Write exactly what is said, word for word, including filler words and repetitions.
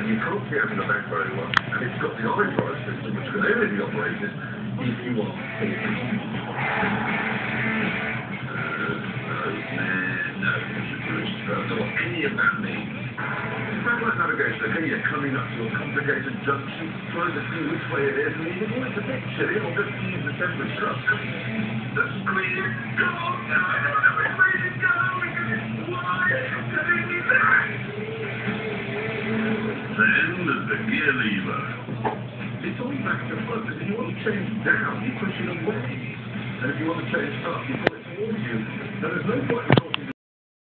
you can't see out of the back very well, and it's got the eyebrow system, which can only be operated if you are thinking. No, I don't know what any of that means. It's not like navigation, okay, you're coming up to a complicated junction, trying to see which way it is, and you think, well, it's a bit chilly, I'll just use the temporary truck. The screen, come on, now, I don't know which way to go, because it's wide, it's telling me that. Then there's the gear lever. It's all back to front, if you want to change down, you push it away. And if you want to change up, you pull it towards you. Now, there's no point in